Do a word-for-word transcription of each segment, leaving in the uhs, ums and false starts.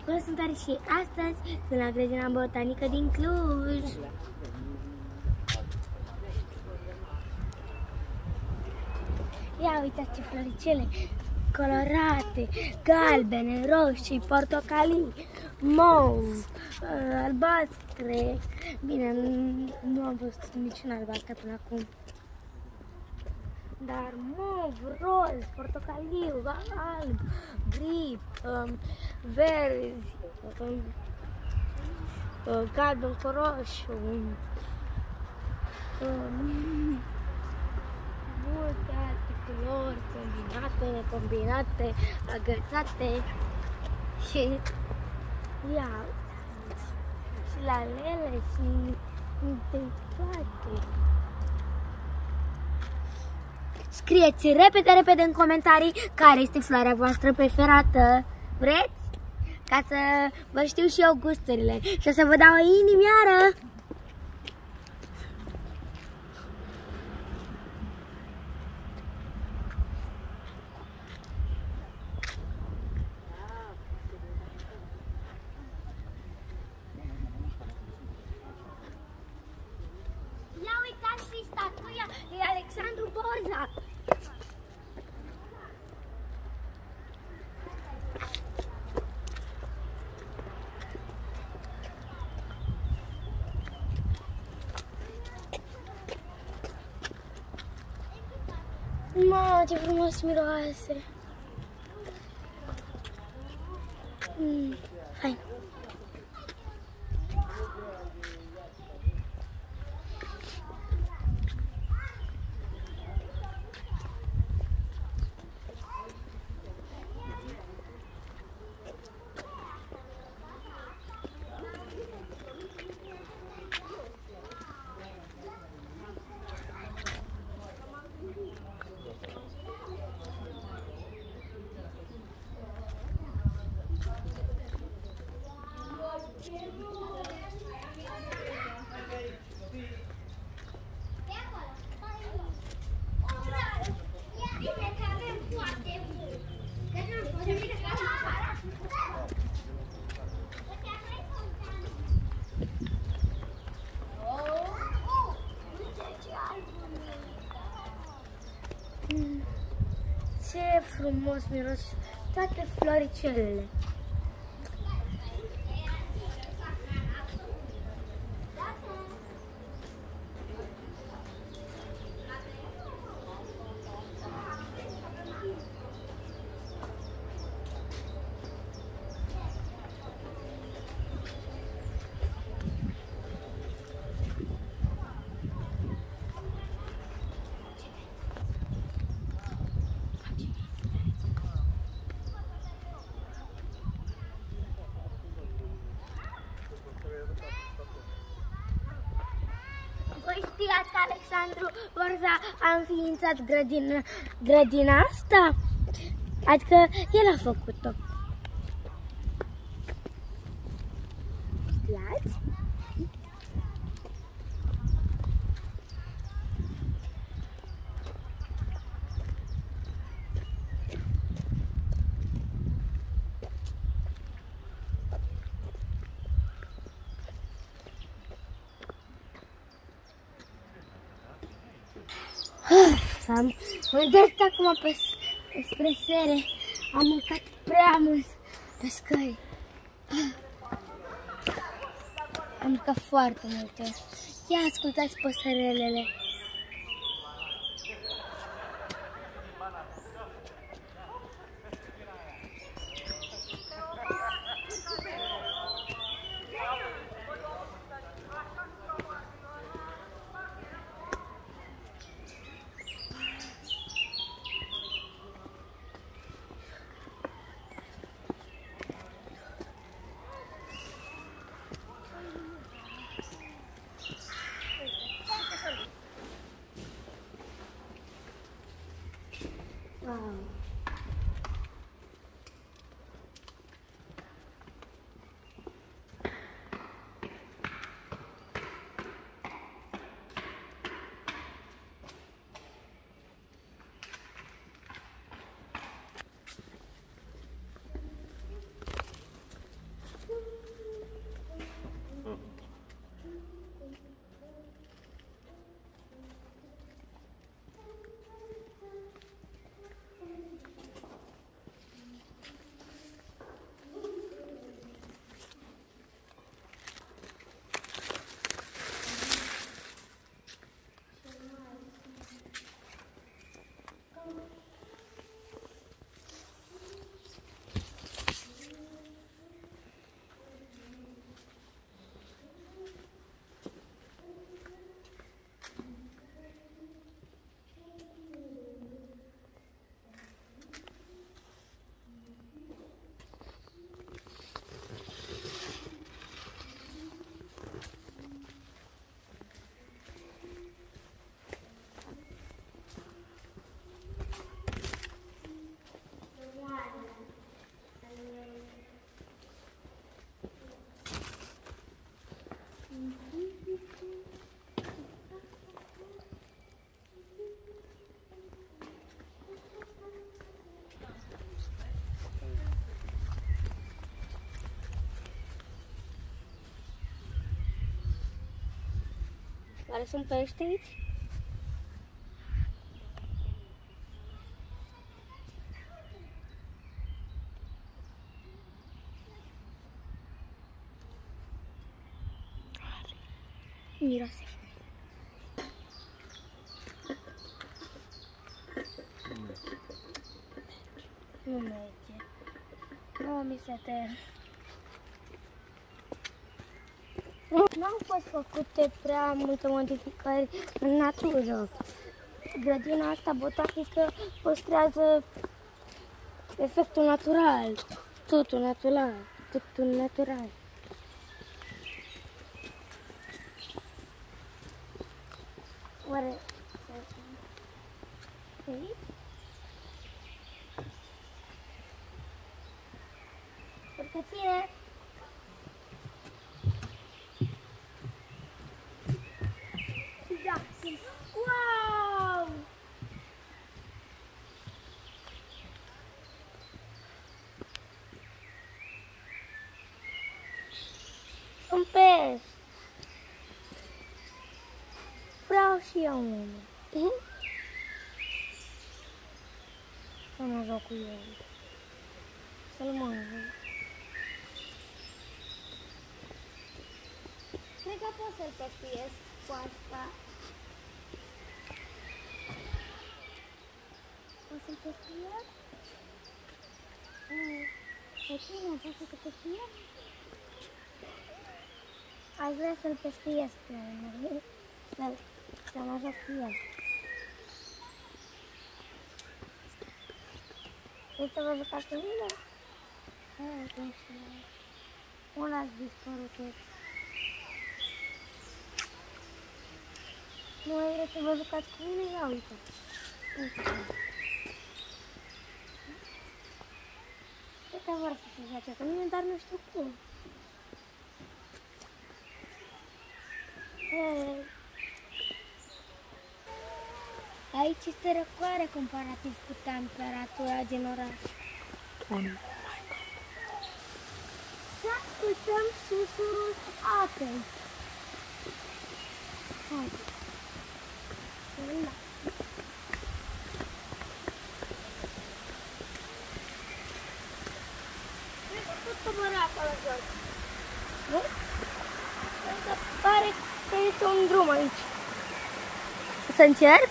Bună, sunt Ari și astăzi sunt la grădina botanică din Cluj. Ia uitați ce floricele colorate, galbene, roșii, portocalii, mov, albastre. Bine, nu am văzut niciun albastru până acum. Dar mov, roz, portocaliu, alb, gri, um, verzi, um, uh, galben cu roșu, um, multe alte culori combinate, necombinate, agățate și ia, și la lele și de toate. Scrieți repede, repede în comentarii care este floarea voastră preferată. Vreți? Ca să vă știu și eu gusturile și o să vă dau o inimioară. Ia uitați și statuia lui Alexandru Borza. Mamă, ce frumos miroase! Mm, fain! Ce frumos miros toate floricelele. Voi știați că Alexandru Borza a înființat grădina, grădina asta? Adică el a făcut-o. Știați? Am mâncat acum pe, spre sere. Am mâncat prea mult pe scări. Am mâncat foarte multe. Ia ascultați păsărelele. Oare sunt pește aici? Miroase. Nu merge. Nu mi se termină. Nu au fost făcute prea multe modificări în natură. Grădina asta botanică păstrează efectul natural. Totul natural. Totul natural. Oare... Aici? Urcă-ție! Da, sunt... Wow! Sunt pești! Vreau și eu unul. Să mă joc cu el. Să-l mănânc. Cred că pot să-l pescuiesc cu asta. Pot să-l pescuiesc? Ok, nu pot să-l pescuiesc? Aș vrea să-l pescuiesc. Să mă joc cu el. Vrei să vă jucați cu mine? Unde ați dispărut toți? Nu mai vreți să vă jucați cu mine? Ia uite. Cred că vor să se joace cu mine, dar nu știu cum. Aici este răcoare comparativ cu temperatura din oraș. Să ascultăm susurul apei. Haide. Da. Cred că pot coborâ acolo jos. Nu? Cred că pare că este un drum aici. Să încerc?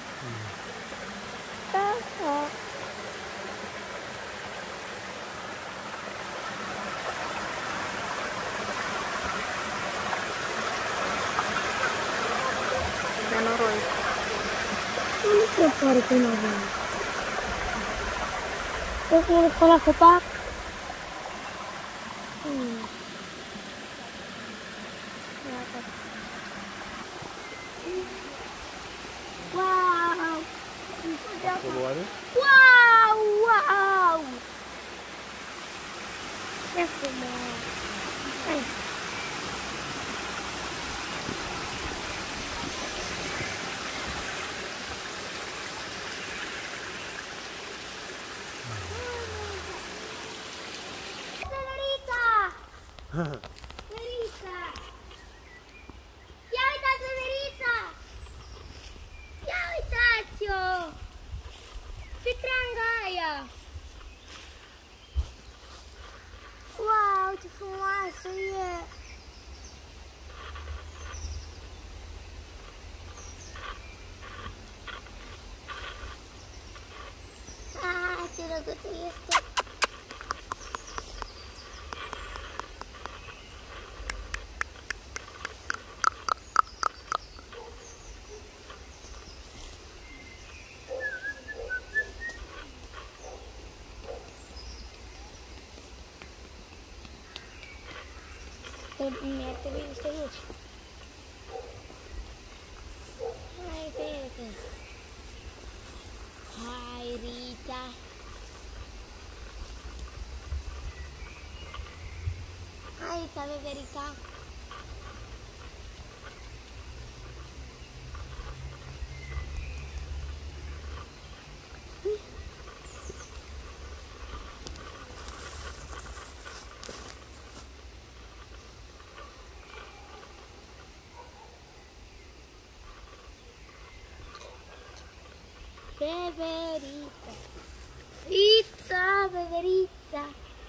Da, da. De noroi. Nu se pare că nu avem. Trebuie să mă duc la copac. Hmm. Wow! Coloare? Wow! Wow! Ce frumos! Hai! Verița! Ia uitați pe Verița! Ia uitați-o! Ce treanga aia! Wow, ce frumoasă e! Ah, ce drăguță este! Mi-ar trebui niște luci. Hai, Verița! Hai, Rita! Hai, Rita, pe Verița! Beberița, Rița, beberița,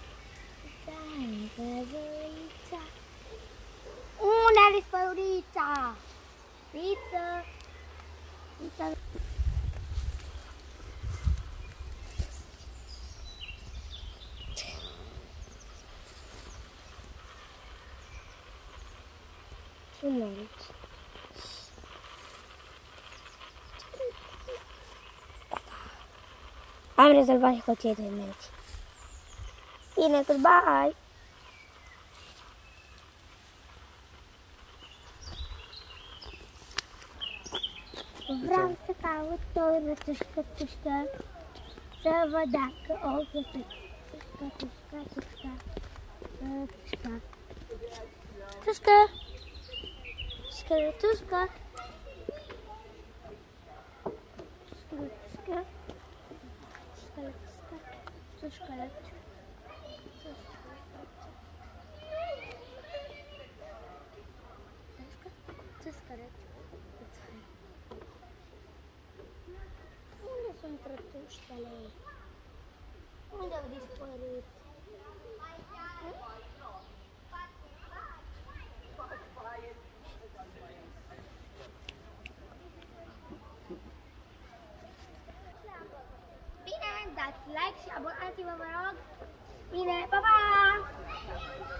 beberița. Unde a dispărut Rița? Rița, Rița. Frumos. Am rezolvat și cu cei doi mergi. Bine, goodbye! Vreau să caut o rătușcă, tușcă, să văd dacă o găsesc. Tușcă, tușcă, tușcă, tușcă. Tușcă! Tușcă, tușcă. Tușcă, tușcă. Tușcă, unde sunt rătuștele? Unde au dispărut? Bine, dați like și abonați-vă, vă rog. Bine, pa, pa!